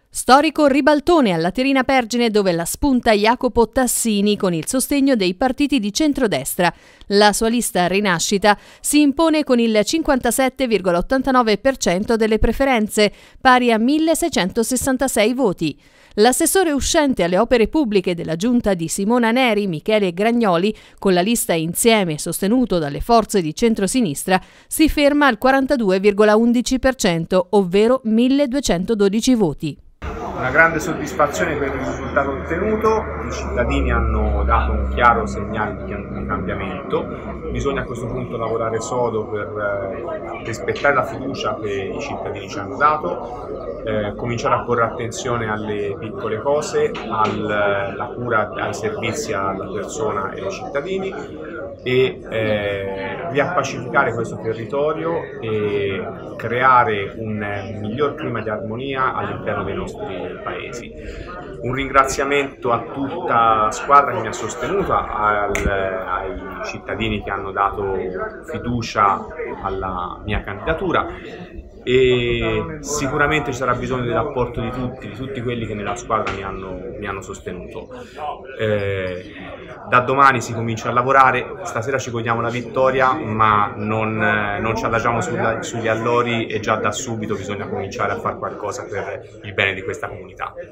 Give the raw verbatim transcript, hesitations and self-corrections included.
Storico ribaltone alla Laterina Pergine, dove la spunta Jacopo Tassini con il sostegno dei partiti di centrodestra. La sua lista Rinascita si impone con il cinquantasette virgola ottantanove per cento delle preferenze, pari a milleseicentosessantasei voti. L'assessore uscente alle opere pubbliche della giunta di Simona Neri, Michele Gragnoli, con la lista Insieme sostenuto dalle forze di centrosinistra, si ferma al quarantadue virgola undici per cento, ovvero milleduecentododici voti. Una grande soddisfazione per il risultato ottenuto, i cittadini hanno dato un chiaro segnale di cambiamento, bisogna a questo punto lavorare sodo per rispettare la fiducia che i cittadini ci hanno dato, eh, cominciare a porre attenzione alle piccole cose, alla cura, ai servizi alla persona e ai cittadini e eh, riappacificare questo territorio e creare un miglior clima di armonia all'interno dei nostri paesi. Un ringraziamento a tutta la squadra che mi ha sostenuto, al, ai cittadini che hanno dato fiducia alla mia candidatura e sicuramente ci sarà bisogno dell'apporto di tutti, di tutti quelli che nella squadra mi hanno, mi hanno sostenuto. Eh, da domani si comincia a lavorare, stasera ci godiamo la vittoria, ma non, non ci adagiamo sulla, sugli allori e già da subito bisogna cominciare a fare qualcosa per il bene di questa comunità.